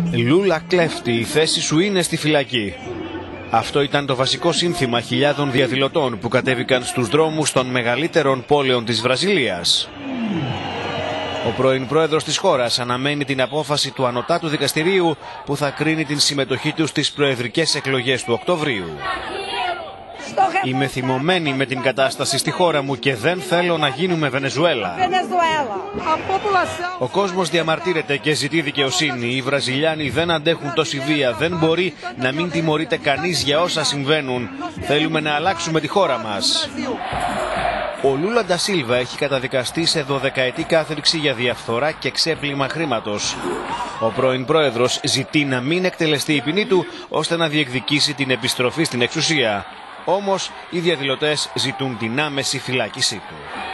Λούλα κλέφτη, η θέση σου είναι στη φυλακή. Αυτό ήταν το βασικό σύνθημα χιλιάδων διαδηλωτών που κατέβηκαν στους δρόμους των μεγαλύτερων πόλεων της Βραζιλίας. Ο πρώην πρόεδρος της χώρας αναμένει την απόφαση του Ανωτάτου Δικαστηρίου που θα κρίνει την συμμετοχή του στις προεδρικές εκλογές του Οκτωβρίου. Είμαι θυμωμένη με την κατάσταση στη χώρα μου και δεν θέλω να γίνουμε Βενεζουέλα. Ο κόσμος διαμαρτύρεται και ζητεί δικαιοσύνη. Οι Βραζιλιάνοι δεν αντέχουν τόση βία. Δεν μπορεί να μην τιμωρείται κανείς για όσα συμβαίνουν. Θέλουμε να αλλάξουμε τη χώρα μας. Ο Λούλα ντα Σίλβα έχει καταδικαστεί σε 12ετή κάθριξη για διαφθορά και ξέπλυμα χρήματος. Ο πρώην πρόεδρος ζητεί να μην εκτελεστεί η ποινή του ώστε να διεκδικήσει την επιστροφή στην εξουσία. Όμως οι διαδηλωτές ζητούν την άμεση φυλάκισή του.